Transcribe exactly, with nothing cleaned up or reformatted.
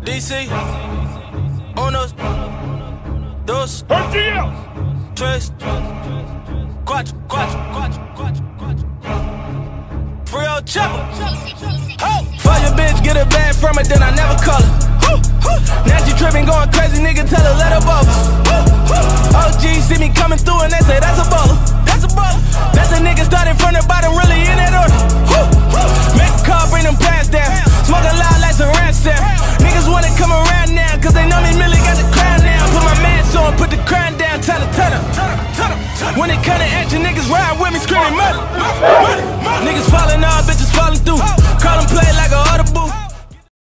D C, unos, dos, tres, cuatro, cuatro, cuatro, cuatro, cuatro. Free old chopper. Oh. Fuck your bitch, get a bag from it, then I never call her. Now she trippin', going crazy, nigga, tell her let her bubble. O G see me coming through and they say that's a bubble.